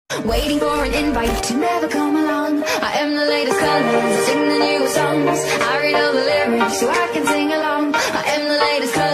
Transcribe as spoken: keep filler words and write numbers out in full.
Waiting for an invite to never come along. I am the latest colors, I sing the newest songs. I read all the lyrics so I can sing along. I am the latest colors.